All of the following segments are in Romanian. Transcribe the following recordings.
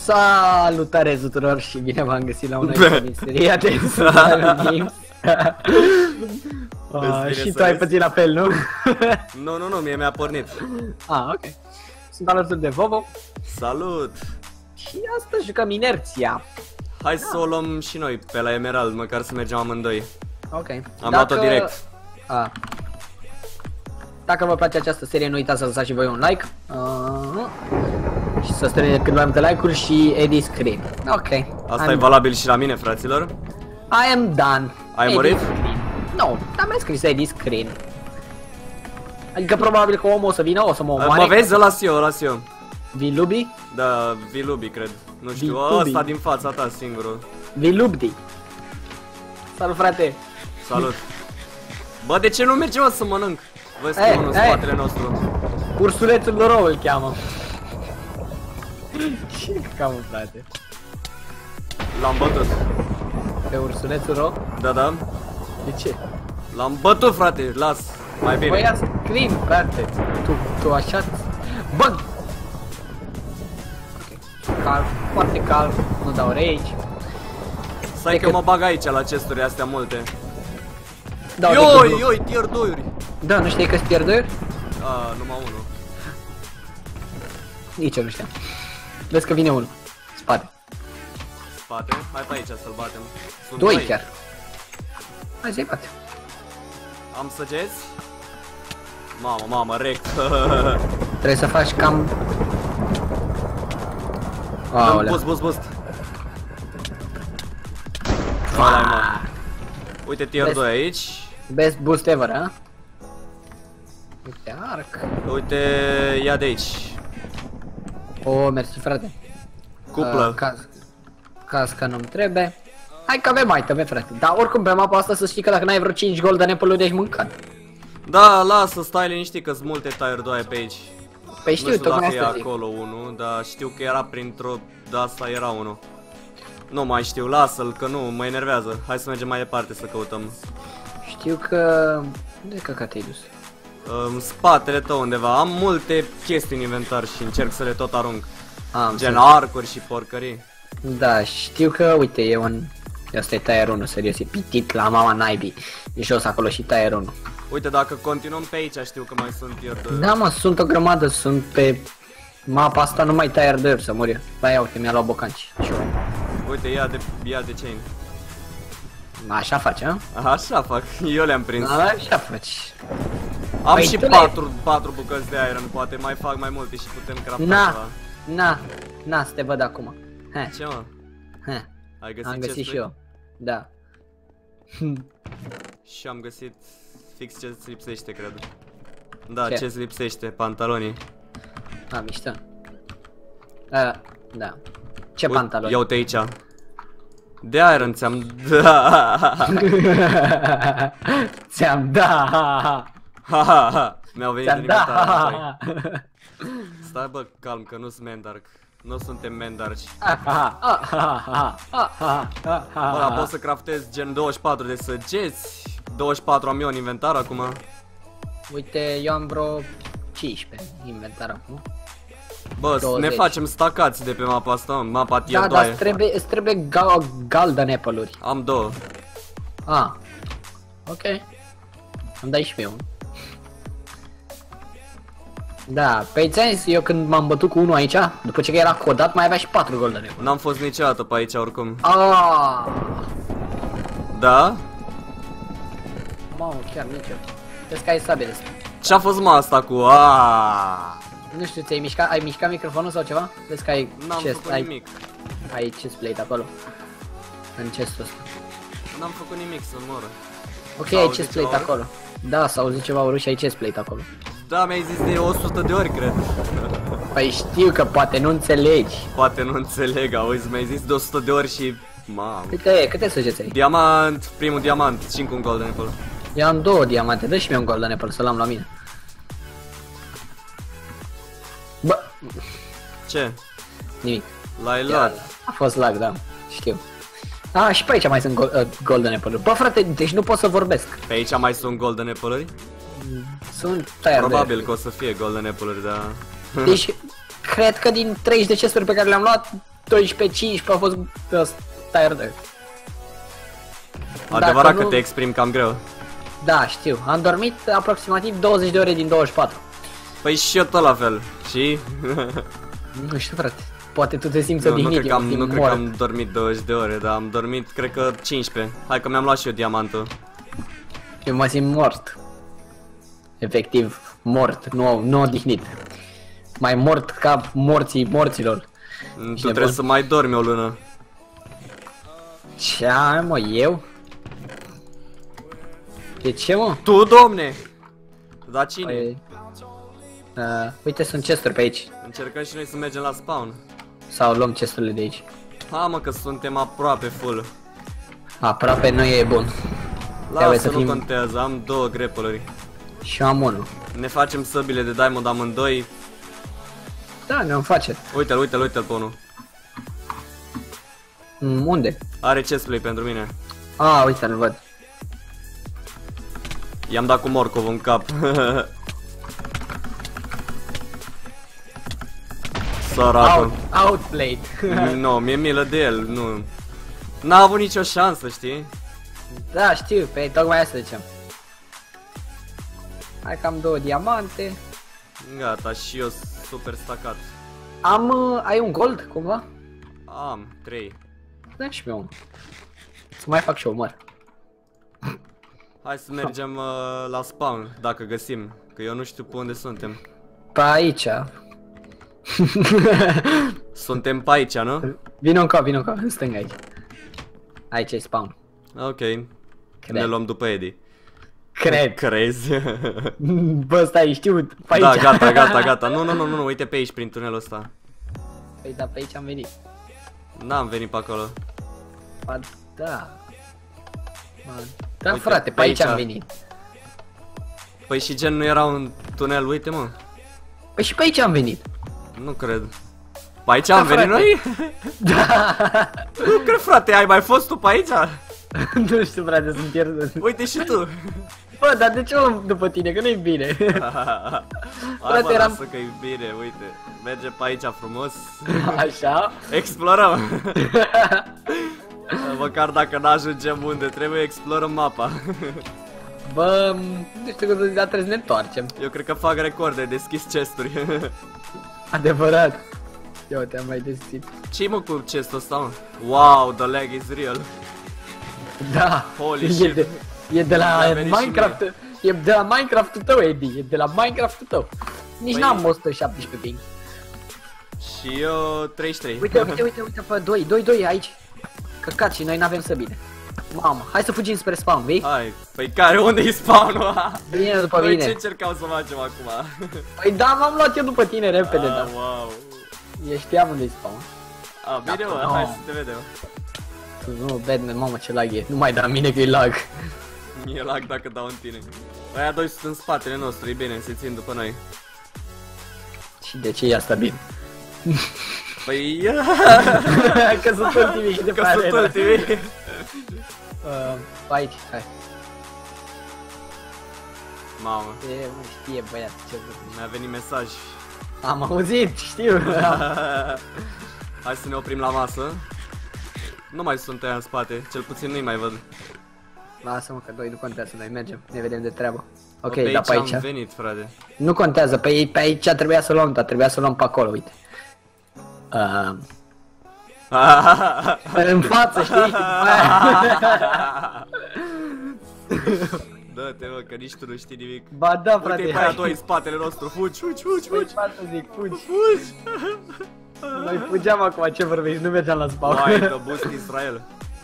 Salutare tuturor și bine v-am găsit la un nou din seria de Survival Games. Și tu ai pățit la fel, nu? Nu, mie mi-a pornit. Ok. Sunt alături de Vovo. Salut! Și astăzi jucăm Inerția. Hai să o luăm și noi pe la Emerald, măcar să mergem amândoi. Ok. Am luat-o direct. Dacă vă place această serie, nu uitați să lăsați și voi un like. Și să strângem cât mai multe like-uri și edit screen. Ok. Asta e valabil și la mine, fraților. I am done. Ai murit? Nu, dar mi-a scris edit screen. Adică probabil că omul o să vină, o să mă omoare. Mă vezi? Las eu. Vilubi? Da, Vilubi, cred. Nu știu, ăsta din fața ta singurul. Vilubdi. Salut, frate. Salut. Bă, de ce nu mergem să mănânc? Vezi că unul în spatele nostru. Ursulețul rău îl cheamă. Ce camă, frate? L-am bătut. Pe ursulețul rău? Da. De ce? L-am bătut, frate, las. Mai bine. Băi, ia screen, frate. Tu așa... Bă! Ok. Calm, foarte calm. Nu dau rage. Stai că mă bag aici la chesturi astea multe. Ioi, tier 2-uri. Da, nu știi că-s tier 2-uri? Numai unul. Nici eu nu știam. Vezi că vine unul. Spate. Spate? Hai pe aici să-l batem. Sunt doi chiar. Hai să-i bate. Am săgeți? Mamă, rect. Trebuie să faci cam... Boost. Uite tier 2 aici. Best boost ever, ha? Uite arc. Uite, ia de aici. Mersi, frate. Cuplă. Caz că nu-mi trebuie. Hai că avem iteme, frate. Dar oricum pe mapa asta să știi că dacă n-ai vreo 5 golden apple-uri ești mâncat. Da, lasă, stai liniștit că-s multe tier 2 pe aici. Păi știu, tocmai asta zic. Nu știu dacă e acolo unul, dar știu că era printr-o... Da, asta era unul. Nu mai știu, lasă-l, că nu, mă enervează. Hai să mergem mai departe să căutăm. Știu că... Unde căcat te-ai dus? În spatele tău undeva, am multe chestii în inventar și încerc să le tot arunc. Gen arcuri și porcării. Da, știu că, uite, e un... Asta e tier 1, serios, e pitit la mama naibii. E jos acolo și tier 1. Uite, dacă continuăm pe aici, știu că mai sunt tier 2. Da, mă, sunt o grămadă, sunt pe... Mapa asta numai tier 2 să mor eu. Ba, ia uite, mi-a luat bocanci. Uite, ia de chain. Așa faci, a? Așa fac, eu le-am prins. Așa faci. Am și 4 bucăți de iron, poate mai fac mai multe și putem crafta ceva. Na, să te văd acum. Ce, mă? Ai găsit am găsit și eu. Da. Și am găsit fix ce-ți lipsește, cred. Da, ce-ți lipsește, pantalonii. Mișto. Da. Ce pantaloni? Ia uite aici. De iron ți-am da. Ți-am da. Mi-au venit în inventar. Stai bă, calm, că nu sunt Mendark. Nu suntem Mendarci. Bă, pot să craftez gen 24 de săgeți. 24 am eu în inventar acum. Uite, eu am vreo 15 inventar acum. Bă, 20. Ne facem stacați de pe mapa asta, mapa tier 2. Da, dar îți trebuie golden apple-uri. Am 2. Ok. Îmi dai și pe unul. Da, pe ți-am eu când m-am bătut cu unul aici, după ce era codat, mai avea și 4 golden apple. N-am fost niciodată pe aici oricum. Da? Mamă, chiar nici eu. Vezi că ai sabele astea. Ce-a fost asta cu Nu știu, ai mișcat microfonul sau ceva? Vezi că ai chest, nimic. Ai chest plate acolo. În chestul ăsta. N-am făcut nimic să moră. Ok, ai chest plate acolo. Da, s-a auzit ceva urât și ai chest plate acolo. Da, mi-ai zis de 100 de ori, cred. Păi știu că poate nu înțelegi. Poate nu înțeleg, auzi, mi-ai zis de 100 de ori și... Mamă. Câte săgeți ai? Diamant, primul diamant și încă un golden apple. Eu am 2 diamante, dă și mie un golden apple să-l am la mine. Bă. Ce? Nimic. L-ai luat. A fost lag, da, știu. Și pe aici mai sunt golden apple-uri. Bă, frate, deci nu pot să vorbesc. Pe aici mai sunt golden apple-uri? Sunt tier. Probabil că o să fie golden apple-uri, dar... Deci, cred că din 30 de chesturi pe care le-am luat, 12-15 a fost tired. Adevărat că nu... te exprimi cam greu. Da, știu. Am dormit aproximativ 20 de ore din 24. Păi și eu tot la fel. Și? Nu știu, frate. Poate tu te simți Nu odihnit, cred că am, nu cred că mort. am dormit 20 de ore, dar am dormit, cred că 15. Hai că mi-am luat și eu diamantul. Eu mă simt mort. Efectiv, mort, nu odihnit. Mai mort ca morților. Tu trebuie să mai dormi o lună. Ce ai, mă, eu? De ce, mă? Tu, domne! Dar cine? Păi, uite, sunt chesturi pe aici. Încercăm și noi să mergem la spawn. Sau luăm chesturile de aici. Ha, mă, că suntem aproape full. Aproape nu e bun. Trebuie Lasă, să nu fim- contează, am 2 grapple-uri. Și eu am unul. Ne facem săbile de diamond amândoi. Da, ne-am face. Uite-l, uite-l, uite-l pe unul. Unde? Are chestplay pentru mine. Uite, îl văd. I-am dat cu morcov în cap. Săracul. Outplayed. Nu, mi-e milă de el, nu. N-a avut nicio șansă, știi? Da, știu, pe tocmai asta zicem. Hai că am 2 diamante. Gata, și eu super stacat. Ai un gold, cumva? Am 3. Da, și pe unul. Să mai fac și eu, măr. Hai să mergem la spawn, dacă găsim. Că eu nu știu pe unde suntem. Pe aici. Suntem pe aici, nu? Vino încă, în stânga aici. Aici e spawn. Ok. Cred. Ne luăm după Eddie. Cred. Crezi? Bă, stai, știu, pe aici. Da, gata. Nu, uite pe aici, prin tunelul ăsta. Păi da, pe aici am venit. N-am venit pe acolo. Ba da. Da, Uite, frate, pe aici am venit. Păi și gen nu era un tunel, uite mă. Păi și pe aici am venit. Nu cred. Pe aici am venit frate. noi? Da. Nu cred, frate, ai mai fost tu pe aici? Nu știu, frate, sunt pierdut. Uite și tu. Bă, dar de ce o luăm după tine, că nu-i bine. Hai mă, eram- lasă că e bine, uite. Merge pe aici frumos. Așa. Explorăm. Măcar dacă n-ajungem unde trebuie, explorăm mapa. Bă, nu știu cum să zic, dar trebuie să ne întoarcem. Eu cred că fac record de deschis chesturi. Adevărat. Eu te-am mai deschis. Ce-i mă cu chestul ăsta, mă? Wow, the lag is real. Da. Holy e shit. e de la Mi-a venit și Minecraft. E de la Minecraft-ul tău, Eddie. E de la Minecraft-ul tău. Nici Păi- n-am 117 ping. Și eu 33. Uite, pe 2 aici. Căcat și noi n-avem să bine. Mamă, hai să fugim spre spawn, vei? Hai, păi care, unde-i spawn-ul? Bine după Noi mine. ce încercam să facem acum? Păi da, m-am luat eu după tine repede, da. Wow. Eu știam unde-i spawn. Bine mă, Da, hai no. să te vedem. Tu nu, Batman, mamă ce lag e. Nu mai da mine că e lag. Mie lag dacă dau în tine. Aia doi sunt în spatele nostru, e bine, se țin după noi. Și de ce e asta bine? Păi... Că sunt ultimii și de Că pe sunt arena. ultimii. Aici, hai. Mamă, Nu știe băiat ce vreau. mi-a venit mesaj. Am auzit, știu. Hai să ne oprim la masă. Nu mai sunt aia în spate, cel puțin nu-i mai văd. Lasă-mă că 2 nu contează, noi mergem, ne vedem de treabă. Ok, Pe da, pe aici. am venit, frate. Nu contează, pe aici trebuia să luăm, dar trebuia să luăm pe acolo, uite. În față, știi? Dă-te mă, că nici tu nu știi nimic. Ba da, frate, Uite-i pe aia doi în spatele nostru, fugi. Păi, să zic, fugi. Noi fugeam acum, ce vorbești, nu mergeam la spawn. Why the boost Israel?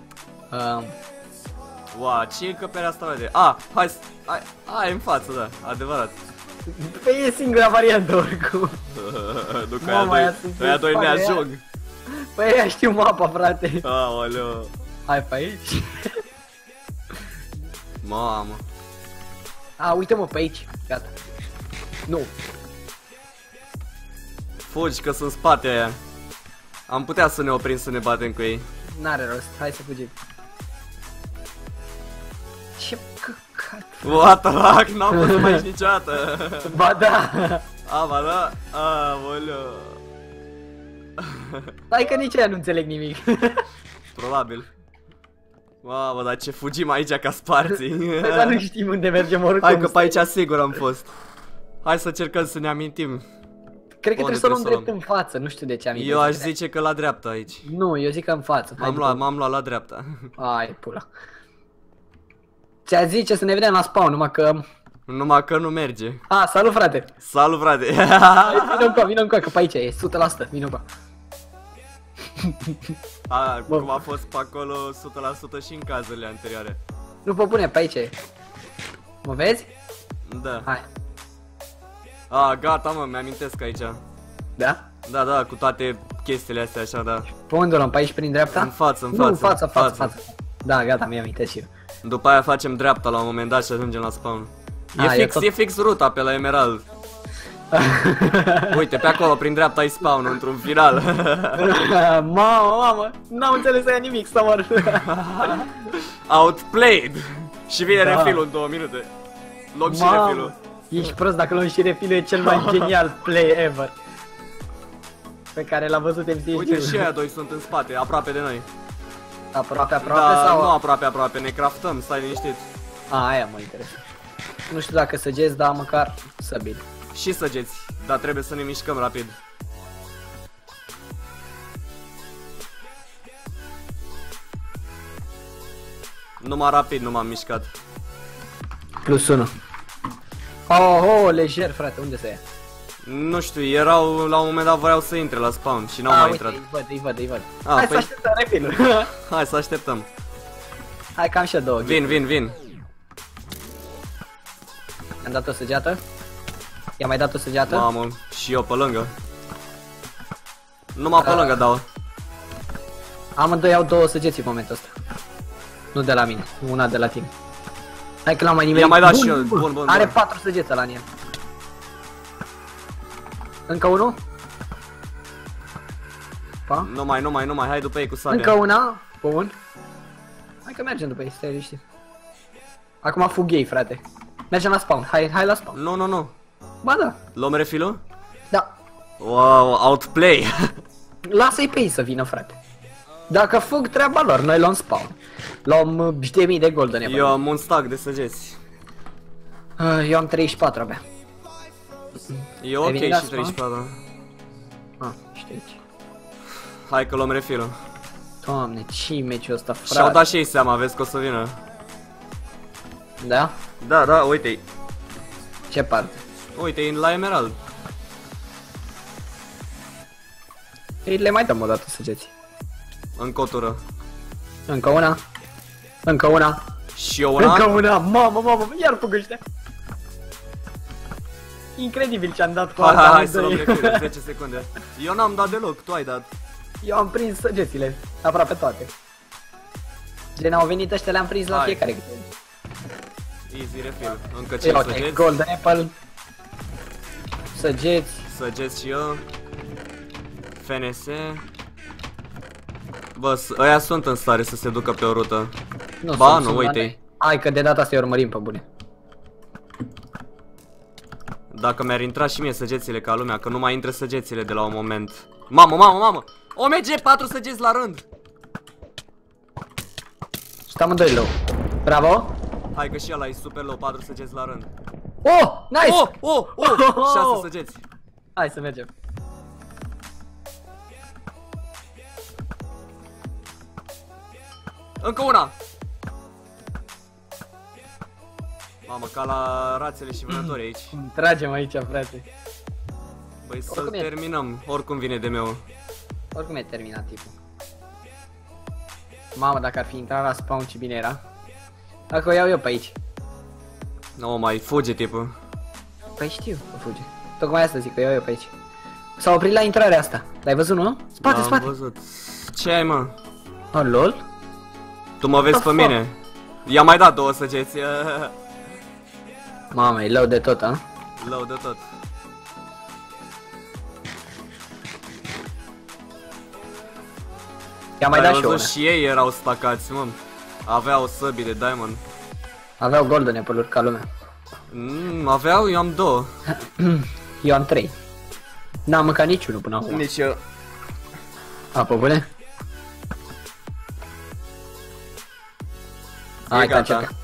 Wow, ce încăperea asta, frate? Hai în față, da, adevărat. Păi e singura variantă oricum. Nu că Mama, aia aia sunt doi, aia doi în ne spate, ajung. Păi aia știu mapa, frate. Aoleu. Hai pe aici. Mamă. Uite-mă pe aici, gata. Nu. Fugi că sunt în spate aia. Am putea să ne oprim să ne batem cu ei. N-are rost, hai să fugim. Ce căcat. What the fuck, n-am fost mai aici niciodată. Ba da. Ba da, aoleu. Hai că nici ea nu înțeleg nimic. Probabil. Mamă, dar ce fugim aici ca sparții. Dar nu știm unde mergem oricum. Hai că pe aici sigur am fost. Hai să încercăm să ne amintim. Cred că Unde trebuie să o luăm trebuie să drept în față, nu știu de ce am Eu aș zice că la dreapta aici. Nu, eu zic că în față. M-am luat la dreapta. Hai, pula. Ți-a zice să ne vedem la spawn, numai că... Numai că nu merge. Salut, frate. Salut, frate. Vino încoa, că pe aici e 100%, vino încoa. Cum a fost pe acolo 100% și în cazurile anterioare. Nu pot pune, pe aici e. Mă vezi? Da. Hai. Gata, mă, mi-amintesc aici. Da? Da, cu toate chestiile astea așa, da. Pe unde o luăm? Pe aici prin dreapta? În față, Nu, în față. Da, gata, mi-am amintesc și eu. După aia facem dreapta la un moment dat și ajungem la spawn. E fix ruta pe la Emerald. Uite, pe acolo, prin dreapta, ai spawn într-un final. Mamă, n-am înțeles aia nimic, să mor. Outplayed. Și vine refilul în 2 minute. Luăm și refilul. Ești prost, dacă luăm și refilul, e cel mai genial play ever pe care l-a văzut MCG. Uite, și aia doi sunt în spate, aproape de noi. Aproape Da, sau? nu aproape, ne craftăm, stai liniștit. Aia mă interesează. Nu știu dacă săgeți, dar măcar săbili. Și săgeți, dar trebuie să ne mișcăm rapid. Numai rapid nu m-am mișcat. +1. Oh, lejer, frate, unde se ia? Nu știu, erau, la un moment dat vreau să intre la spawn și n-au mai intrat. Îi văd. Păi... Hai să așteptăm refilul. Hai să așteptăm. Hai că am și 2. Vin. Am dat o săgeată. I-am mai dat o săgeată. Mamă, și eu pe lângă. Numai pe lângă dau. Amândoi au 2 săgeți în momentul ăsta. Nu de la mine, una de la tine. Hai că l-am mai nimerit. I-am mai dat și eu, bun. Are 4 săgeți la el. Încă unul. Nu mai, hai după ei cu sabia. Încă una. Bun. Hai că mergem după ei, stai liniștit. Acum fug ei, frate. Mergem la spawn, hai la spawn. Nu. Ba da. Luăm refilul? Da. Wow, outplay. Lasă-i pe ei să vină, frate. Dacă fug, treaba lor, noi luăm spawn. Luăm 10.000 de golden. Eu am un stack de săgeți. Eu am 34 abia. E ok și 34. Știu ce. Hai că luăm refilul. Doamne, ce meciul ăsta, frate. Și-au dat și ei seama, vezi că o să vină. Da? Da, uite-i. Ce parte? Uite-i la Emerald. Ei, le mai dăm o dată săgeți. În cotură. Încă una. Încă una. Și eu una. Încă una. Mamă, iar fug ăștia. Incredibil ce am dat cu alta. Hai să luăm refilul, 10 secunde. Eu n-am dat deloc, tu ai dat. Eu am prins săgețile, aproape toate. Gen au venit ăștia, le-am prins la fiecare. Easy refill, încă 5 săgeți. Golden apple. Săgeți. Săgeți și eu. FNS. Bă, ăia sunt în stare să se ducă pe o rută. Ba, nu, uite-i. Hai că de data asta îi urmărim pe bune. Dacă mi-ar intra și mie săgețile ca lumea, că nu mai intră săgețile de la un moment. Mamă! OMG, 4 săgeți la rând! Și amândoi low. Bravo! Hai că și ăla e super low, 4 săgeți la rând. Oh, nice! 6 săgeți. Hai să mergem. Încă una! Mamă, ca la rațele și vânători aici. Tragem aici, frate. Băi, să-l terminăm, oricum vine de meu. Oricum e terminat tipul. Mamă, dacă ar fi intrat la spawn, ce bine era. Dacă o iau eu pe aici. Nu mai fuge tipul. Păi știu că fuge. Tocmai asta zic, că iau eu pe aici. S-a oprit la intrarea asta. L-ai văzut, nu? Spate, am spate. Văzut. Ce ai, mă? Oh, lol? Tu mă vezi pe mine. I-am mai dat 2 săgeți. Mamă, e low de tot, a? Low de tot. I-am mai dat și una. Și ei erau stacați, mă. Aveau săbii de diamond. Aveau golden apple-uri ca lumea. Aveau? Eu am 2. Eu am 3. N-am mâncat niciunul până acum. Nici eu. Apă bune? Hai, gata. încercă.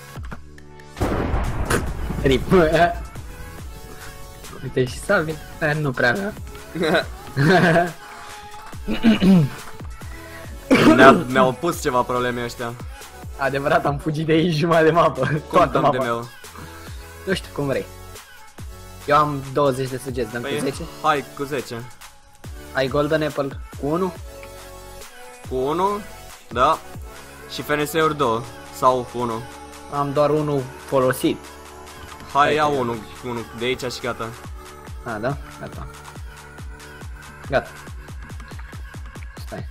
Rip. Uite și salvi. Nu prea avea. Mi-au pus ceva probleme ăștia. Adevărat, am fugit de aici jumătate de mapă. Cum Toată dăm de mapa. meu? Nu știu cum vrei. Eu am 20 de sugeți, dăm cu 10. Hai cu 10. Ai Golden Apple cu 1? Cu 1, da. Și FNS-uri 2. Sau 1. Am doar 1 folosit. Hai, ia 1 de aici și gata. A, da? Gata. Gata. Stai.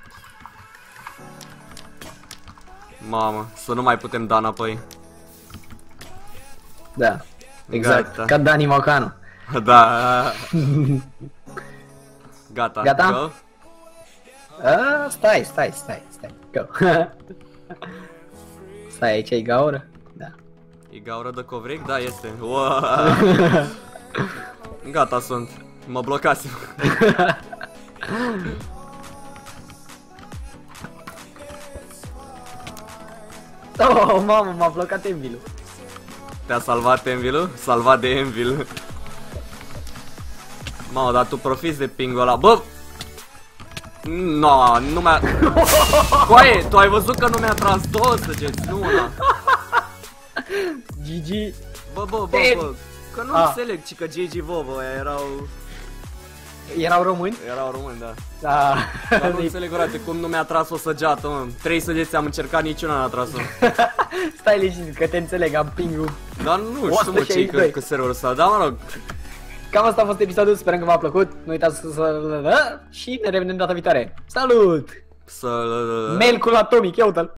Mamă, să nu mai putem da înapoi. Da. Exact. Gata. Ca Dani Mocanu. Da. Gata. Gata? Go. Stai. Go. Stai, aici e gaură? Da. E gaură de covric? Da, este. Wow. Gata sunt. Mă blocasem. Oh, mamă, m-a blocat Envil-ul. Te-a salvat Envil-ul? Salvat de Envil. Mamă, dar tu profiți de ping-ul ăla. Bă! No, nu mi-a... Coaie, tu ai văzut că nu mi-a tras 2 săgeți, nu una. GG. Bă, că nu înțeleg, ci că GG Vovo erau Erau români? români, da. Da. Dar nu înțeleg, frate, cum nu mi-a tras o săgeată, mă. 3 săgeți am încercat, niciuna n-a tras-o. Stai liniștit că te înțeleg, am ping-ul. Dar nu știu, mă, ce-i cu serverul ăsta, da, mă rog. Cam asta a fost episodul, sperăm că v-a plăcut. Nu uitați să... Și ne revedem data viitoare. Salut! Să... Mail cu Atomic, ia uite-l.